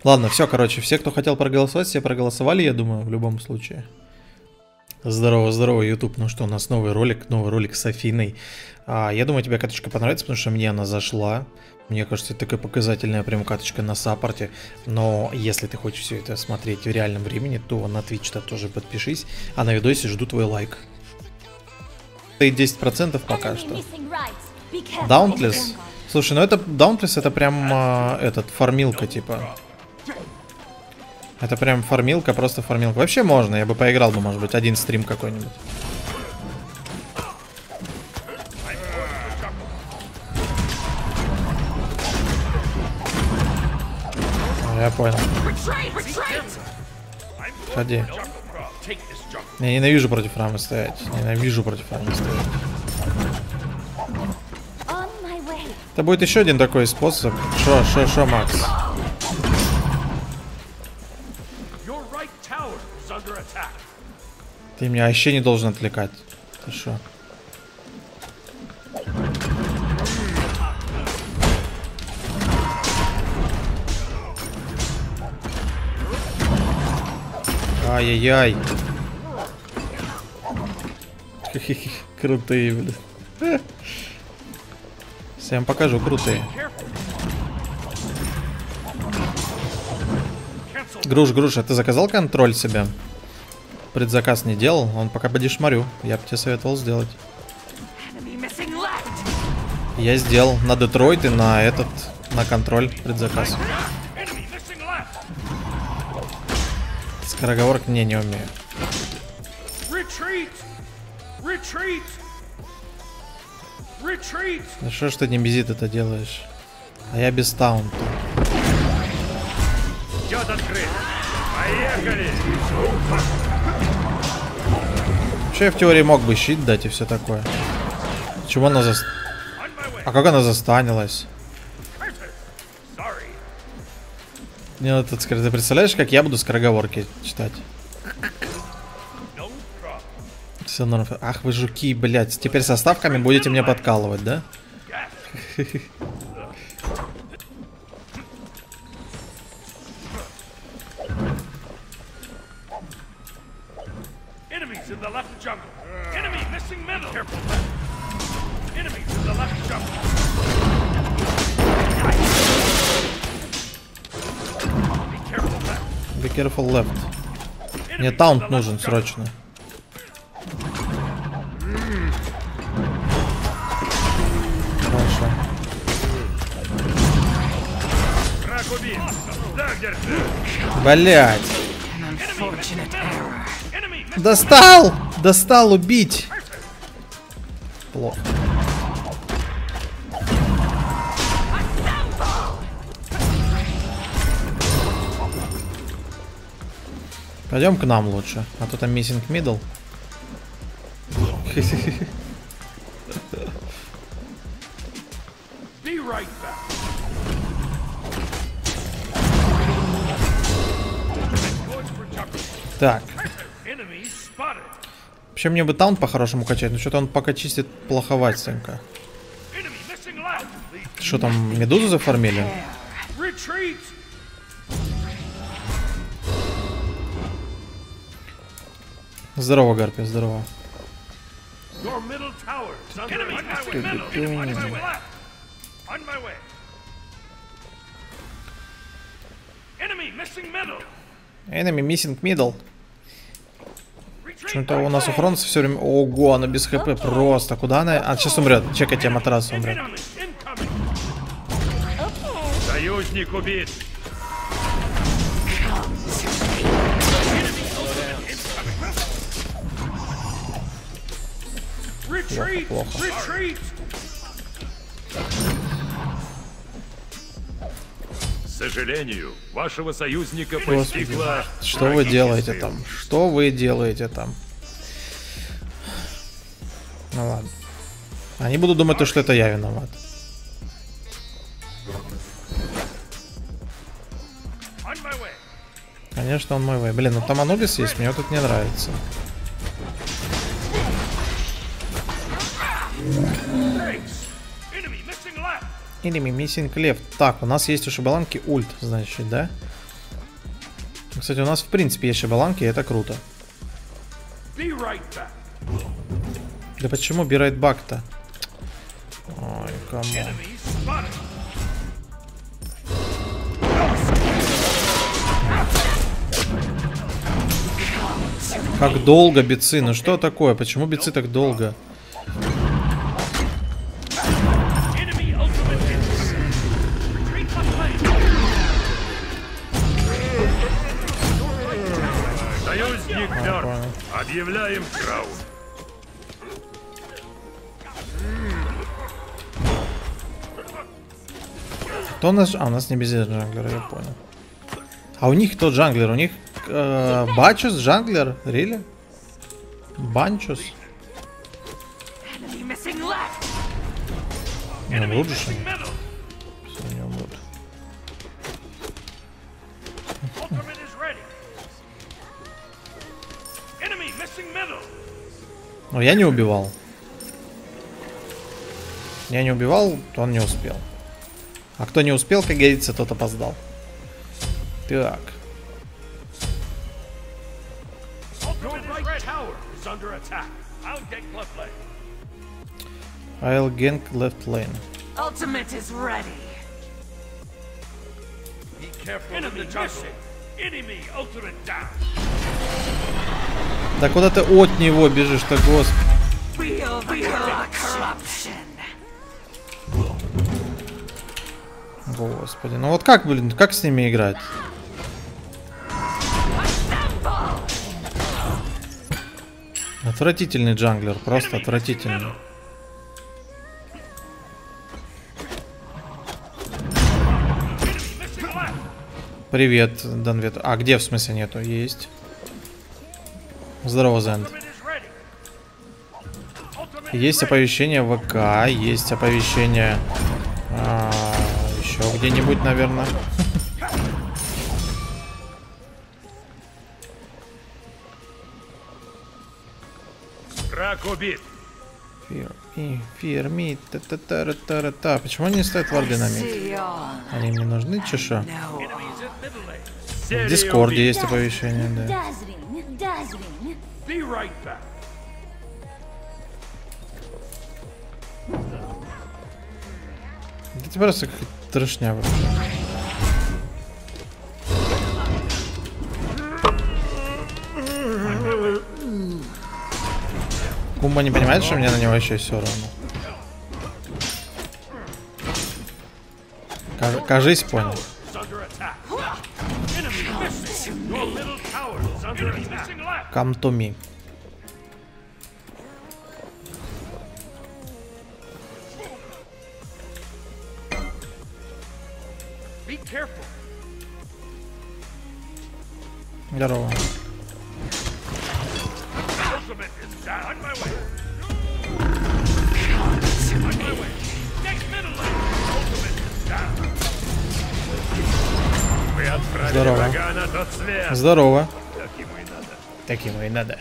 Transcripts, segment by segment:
Ладно, все, короче, все, кто хотел проголосовать, все проголосовали, я думаю, в любом случае. Здорово, здорово, YouTube. Ну что, у нас новый ролик с Афиной. Я думаю, тебе каточка понравится, потому что мне она зашла. Мне кажется, это такая показательная прям каточка на саппорте. Но если ты хочешь все это смотреть в реальном времени, то на Twitch-то тоже подпишись. А на видосе жду твой лайк. И 10% пока что. Dauntless. Слушай, ну это Dauntless, это прям фармилка типа. Это прям фармилка, просто фармилка. Вообще можно, я бы поиграл бы, может быть, один стрим какой-нибудь. Я понял. Ходи. Я ненавижу против рамы стоять. Ненавижу против рамы стоять. Это будет еще один такой способ. Шо, Макс? Ты меня вообще не должен отвлекать. Ты шо? Ай-яй-яй. Крутые, блин. Всем покажу, крутые. Груш, а ты заказал контроль себе? Предзаказ не делал, он пока подешмарю. Я бы тебе советовал сделать. Я сделал на Детройт и на контроль предзаказ. Скороговорок не умею. Ну что ж ты не безит это делаешь? А я без таунта. Поехали! Вообще я в теории мог бы щит дать и все такое. Почему она А как она застанилась? Не, вот ты представляешь, как я буду скороговорки читать? Все норм. Ах вы жуки, блядь. Теперь со ставками будете мне подкалывать, да? Be careful left. Мне таунт нужен срочно. Хорошо. Блять. Достал! Достал убить. Плохо. Пойдем к нам лучше, а то там missing middle. Так. Вообще мне бы таунт по-хорошему качать, но что-то он пока чистит плоховатенько. Что там, медузу зафармили? Здорово, Гарпи, здорово. Enemy missing middle. Почему-то у нас у Фронта все время... Ого, она без хп просто. Куда она? А, сейчас умрет. Чекайте, матрас умрет. Союзник убит. Плохо, плохо. К сожалению, вашего союзника постигла... Что вы делаете там? Что вы делаете там? Ну ладно. Они будут думать, что это я виноват. Конечно, он мой вей. Блин, ну там Анубис есть, мне тут не нравится. Enemy missing left. Так, у нас есть у Шибаланки ульт, значит, да? Кстати, у нас в принципе есть шибаланки, и это круто. Да почему be right back-то? Ой, камон. Как долго бицы? Ну что такое? Почему бицы так долго? Союзник мертв. Объявляем раунд. Кто у нас? А, у нас не без джанглера, я понял. А у них кто джанглер? У них Бачус джанглер? Really? Банчус? Не умрут же? Все, не умрут. Но я не убивал. Я не убивал, то он не успел. А кто не успел, как говорится, тот опоздал. Так. I'll gank left lane. Ultimate is ready. Be careful of the jungle. Enemy ultimate down. Да куда ты от него бежишь-то, господи? Feel the corruption. Господи, ну вот как, блин, как с ними играть? Отвратительный джанглер, просто отвратительный. Привет, Данвет. А где, в смысле, нету? Есть. Здорово, Зенд. Есть оповещение ВК, есть оповещение еще где-нибудь, наверное. Враг убит. Fear me. Та-та-та-та-та-та. Почему они не ставят варды на мид? Они мне нужны, чеша? В Дискорде есть оповещение, да. Это просто как трешня вообще. Кумба не понимает, что мне на него вообще все равно. Кажись, понял. Come to me. Здорово. Здорово. Здорово. Так ему и надо.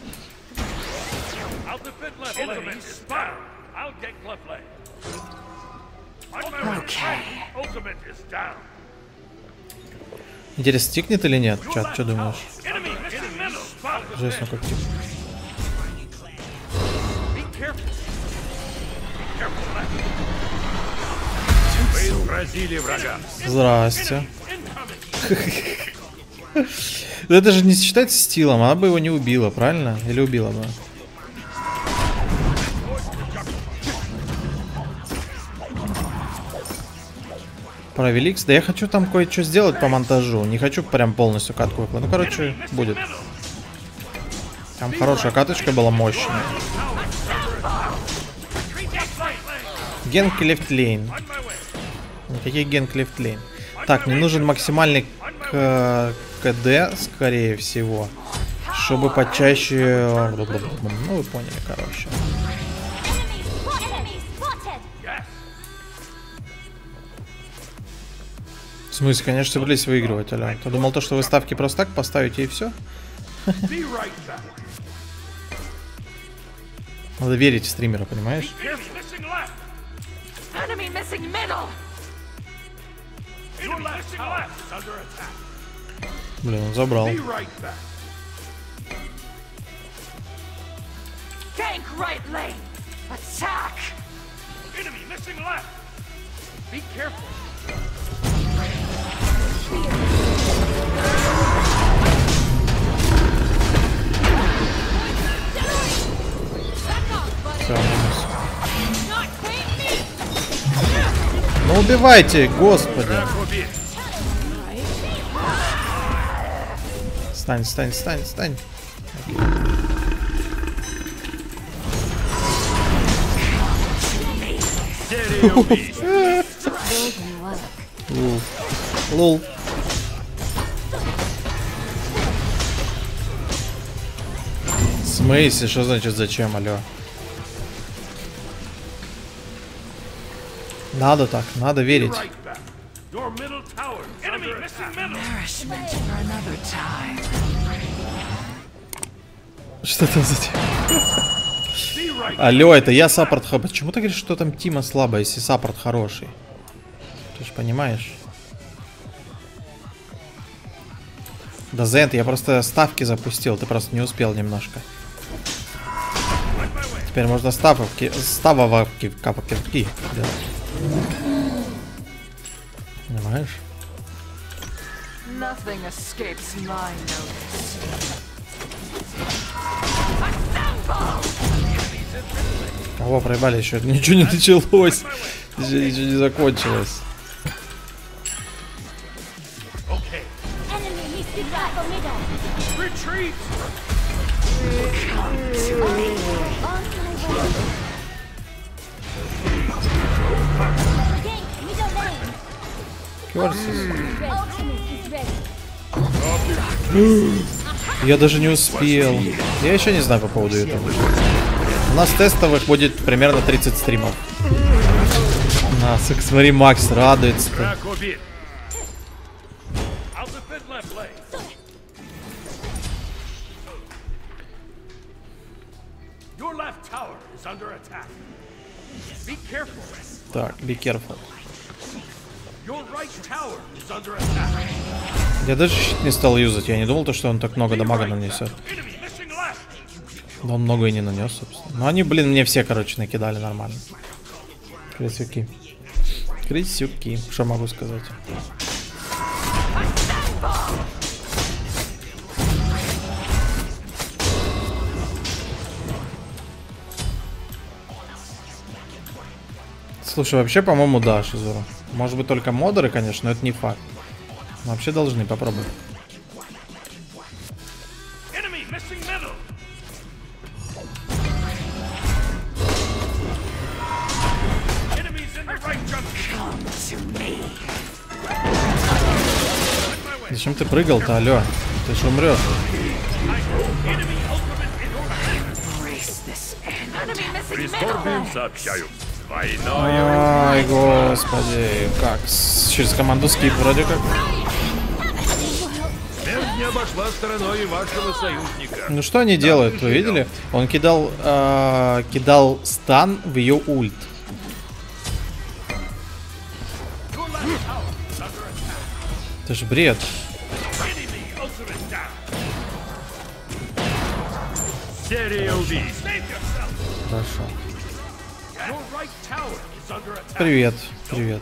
Интересно, стикнет или нет? Чат, что думаешь? Жесть, ну как тик. Вы сразили врага. Здрасте. Это же не считается стилом, она бы его не убила, правильно? Или убила бы? Про Великс. Да я хочу там кое-что сделать по монтажу. Не хочу прям полностью катку выкладывать. Ну, короче, будет. Там хорошая каточка была, мощная. Генк лефт лейн. Никаких генк лефт лейн. Так, мне нужен максимальный КД, скорее всего. Чтобы почаще... Ну, вы поняли, короче. В смысле, конечно, собрались выигрывать, аля. Ты думал, что вы ставки просто так поставите и все? Надо верить в стримера, понимаешь? Блин, он забрал. Be right back. Gank right lane. Attack. Enemy missing left. Be careful. Всё, минус. Ну убивайте, господи. Убей. Стань, стань, стань, стань. Серия убийств. Лул. В смысле? Что значит зачем, алё? Надо так, надо верить. Right back. Your middle tower. Enemy missing middle. Nourishment for another time. Что там за тема? Be right. Алло, это я саппорт. Почему ты говоришь, что там Тима слабая, если саппорт хороший? Ты же понимаешь. Да, Зент, я просто ставки запустил, ты просто не успел немножко. Теперь можно ставки делать. Понимаешь? Nothing escapes my notice. Кого проебали еще? Ничего не началось. Ничего не закончилось. Okay. Enemy listed right for middle. Retreat. On my way. Gank, middle lane. Кёрсис. Ultimate is ready. Я даже не успел. Я еще не знаю по поводу этого. У нас тестовых будет примерно 30 стримов. Смотри, Макс радуется. Track убит. I'll defend left lane. Your left tower is under attack. Be careful. Так, be careful. Your right tower is under attack. Я даже щит не стал юзать. Я не думал, что он так много Be дамага right нанесет. back. Enemy missing left. Да он много и не нанес, собственно. Но они, блин, мне все, короче, накидали нормально. Крысюки. Крысюки. Что могу сказать? Слушай, вообще, по-моему, да, Шизура. Может быть, только модеры, конечно, но это не факт. Но вообще должны попробовать. Enemy missing middle. Enemies in the right junction. Come to me. Зачем ты прыгал-то, алё? Ты ж умрешь. Enemy ultimate in Embrace this end. Enemy missing Прискорбием middle. сообщаю. Двойное. Ай, господи. Как? Через команду скип вроде как. Смерть не обошла стороной и вашего союзника. Ну что они делают? Вы видели? Он кидал стан в ее ульт. Это ж бред. Enemy ultimate down. Серия убийств. Save yourself. Хорошо. Your right tower is under attack. Привет, привет.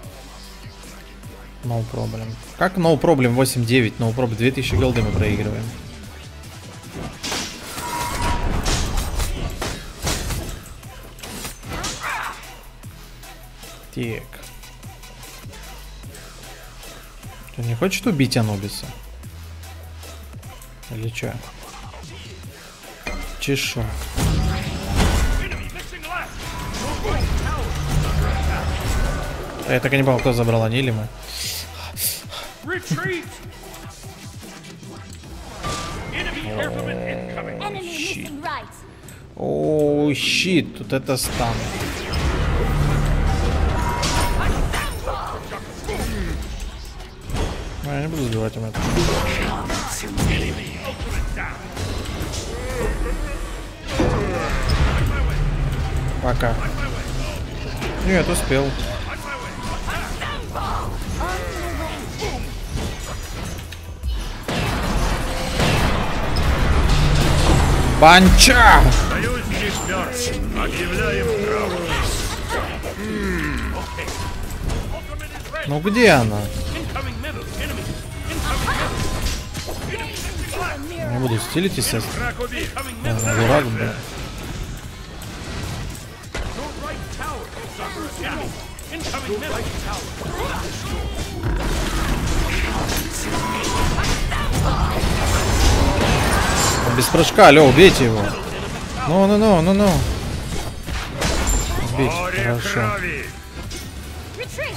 No problem. Как no problem 8-9? No problem. 2000 голды мы проигрываем. Так. Ты не хочет убить Анубиса? Или чё? Чешу. Enemy missing left. Your right tower is under attack. Я так и не понял, кто забрал, они или мы? Retreat. Enemy airwoman incoming. Enemy missing right. Оу, щит, тут это стан. Ну, я не буду сбивать им это. Пока. Нет, успел. Банча! Союз здесь мертв. Объявляем траур. Ну где она? Incoming middle. Enemy. Incoming middle. Не буду стилить, естественно. Враг убит. Incoming middle. Дурак, блин. Your right tower is under attack. Incoming middle. Он без прыжка, алло, убейте его. Ну. Убить, Море хорошо. крови. Retreat!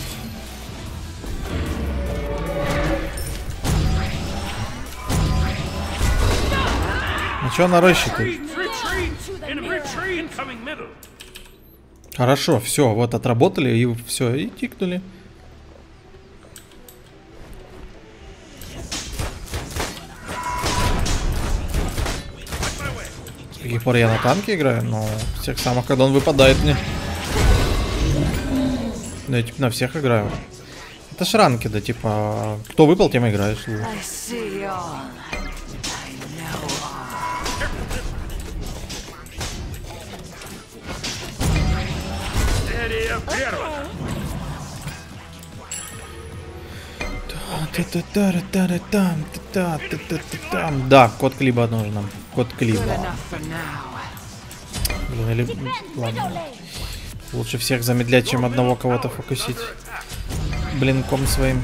Ну что она рыщет? Retreat. Incoming middle. Хорошо, все, вот отработали и все, и тикнули. С каких пор я на танке играю? Ну, с тех самых, когда он выпадает мне. Ну, я типа на всех играю. Это ж ранки, да, типа, кто выпал, тем играешь. I see all. I know all. Серия первая. Да, код Клиба нужно. Код Клиба. Enough for now. Блин, или... Defend Ладно. middle lane! Лучше всех замедлять, чем одного кого-то фокусить. Блинком своим.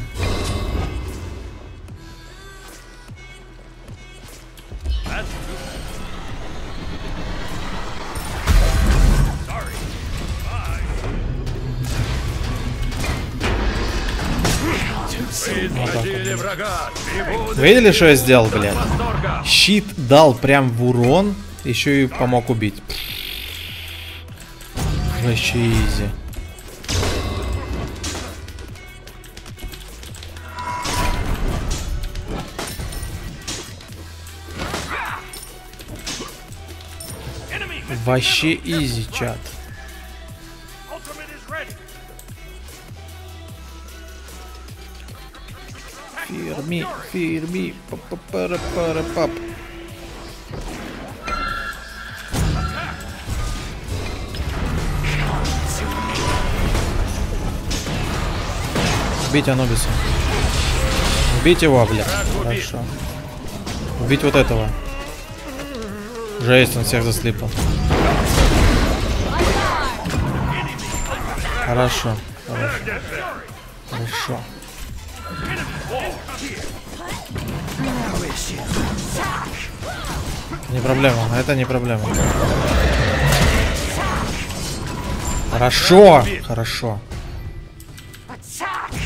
Изобразили врага. Трибуны Видели, что я сделал, блядь? восторга. Щит дал прям в урон, еще и помог убить. Вообще изи. Enemy. Вообще изи, чат. Ultimate is ready. Фирми, пап. Убить Анубиса. Убить его, блядь. Хорошо. Убить вот этого. Жесть, он всех заслипал. Хорошо. Хорошо. Не проблема, это не проблема. Хорошо, хорошо. Attack!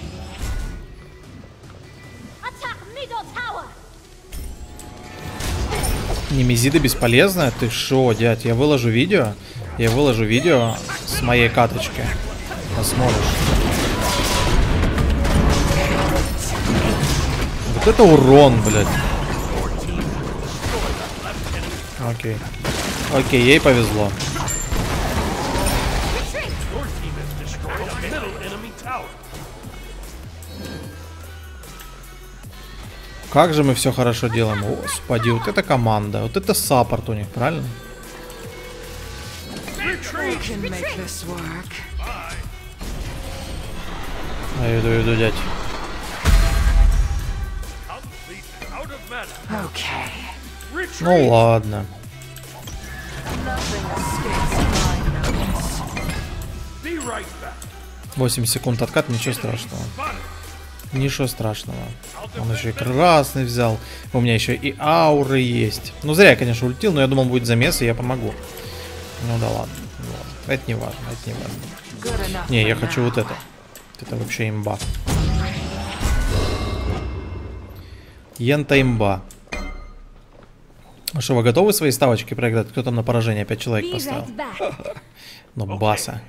Attack middle tower! Немезида бесполезная? Ты шо, дядь? Я выложу видео. С моей каточки. Посмотришь. Вот это урон, блядь. Окей. Окей, ей повезло. Your team has destroyed a middle enemy tower. Как же мы все хорошо делаем. Господи, вот это команда. Вот это саппорт у них, правильно? We can make this work. Иду, дядь. Completely out of mana. Okay. Retreat. Ну ладно. Nothing escapes my notice. Be right back. 8 секунд откат, ничего страшного. Spotted. Ничего страшного. Он еще и красный взял. У меня еще и ауры есть. Ну, зря я, конечно, ультил, но я думал, будет замес, и я помогу. Ну да ладно. Это не важно, Good enough Не, for я хочу now. вот это. Это вообще имба. Йента имба. А что, вы готовы свои ставочки проиграть? Кто там на поражение? 5 человек Be поставил. right back! Ну, баса.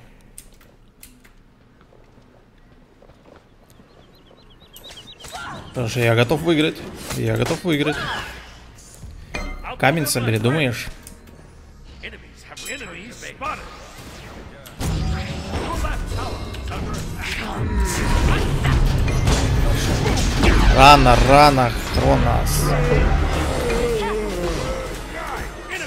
Потому что я готов выиграть. Камень собери, думаешь? Enemies spotted. Your left tower is under attack. Рано, Хронос.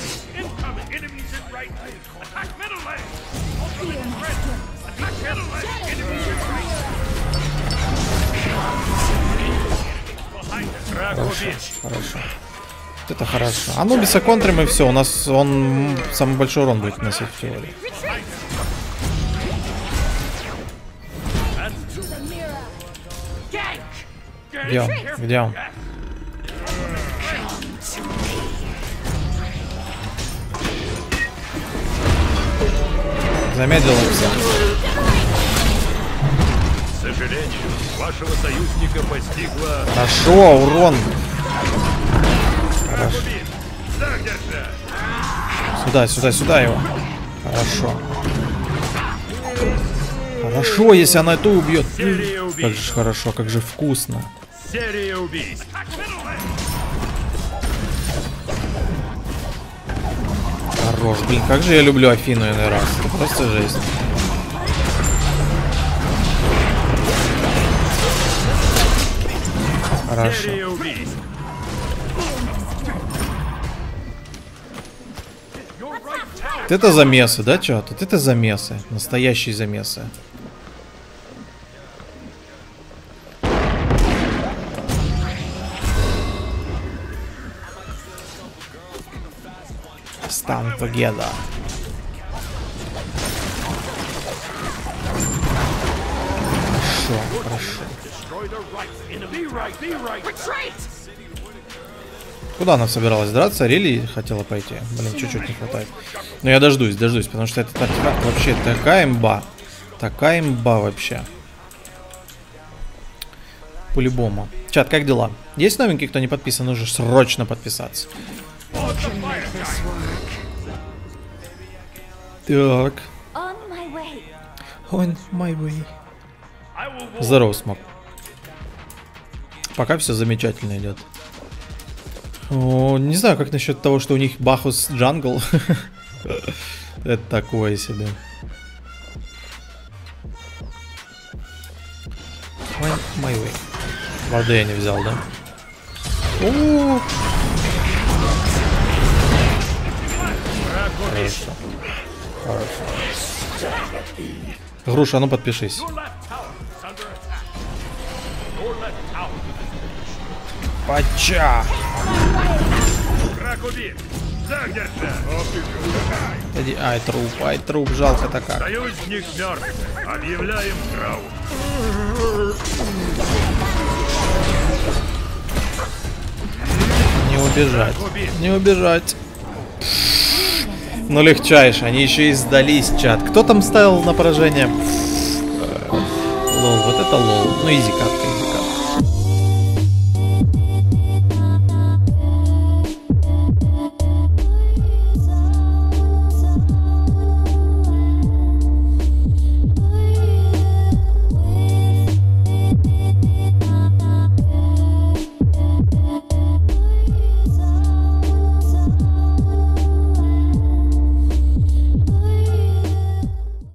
Хорошо. Это хорошо. Анубиса контрим и все. У нас он самый большой урон будет носить в теории. Где он? Где он? Замедлил все. К сожалению, вашего союзника постигла... Хорошо, урон. Хорошо. Сюда его. Хорошо. Хорошо, если она эту убьет. Как же хорошо, как же вкусно. Серия убийств. Хорош, блин, как же я люблю Афину иной раз. Это просто жесть. Хорошо. Серия убийств. Это замесы, да, чё? Тут это замесы. Настоящие замесы. Stand together. Хорошо. Куда она собиралась драться? Рели хотела пойти? Блин, чуть-чуть не хватает. Но я дождусь, потому что этот артефакт вообще такая имба. Такая имба вообще. По-любому. Чат, как дела? Есть новенький, кто не подписан? Нужно срочно подписаться. Так. On my way. On my way. Здорово, Смок. Пока все замечательно идет. О, не знаю, как насчет того, что у них Бахус джангл. Это такое себе. On my way. Варды я не взял, да? О! Хорошо. Груша, ну подпишись. Пача! Ай, труп, жалко-то как. Союзник мертв. Объявляем траур. Не убежать. Ну легчайше, они еще и сдались, чат. Кто там ставил на поражение? Лол, вот это лол. Ну изи катка.